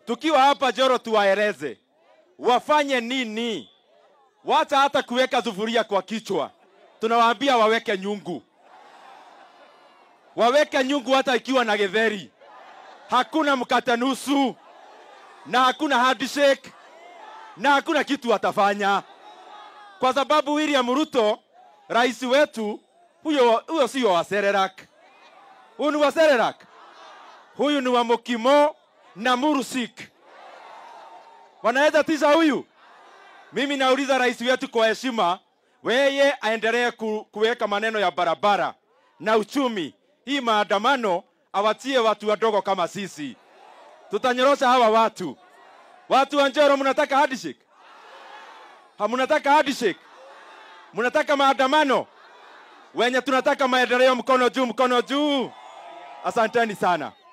Tukiwa hapa Njoro tuwaeleze wafanye nini. Wacha hata kuweka sufuria kwa kichwa. Tunawaambia waweke nyungu. Waweke nyungu hata ikiwa na githeri. Hakuna mkate nusu. Na hakuna handshake. Na hakuna kitu atafanya. Kwa sababu William Ruto, rais wetu, huyo sio wa Sererak. Huyu ni wa Sererak. Huyu ni wa Mokimo na Murusik. Wanaweza tisha huyu? Mimi nauliza rais wetu kwa heshima, weye aendelee kuweka maneno ya barabara na uchumi. Hii maandamano awatie watu wadogo kama sisi. Tutanyorosha hawa watu. Watu wa Njoro, mnataka handshake? Hamnataka handshake? Mnataka maandamano? Wenye tunataka maendeleo, mkono juu, mkono juu. Asanteni sana.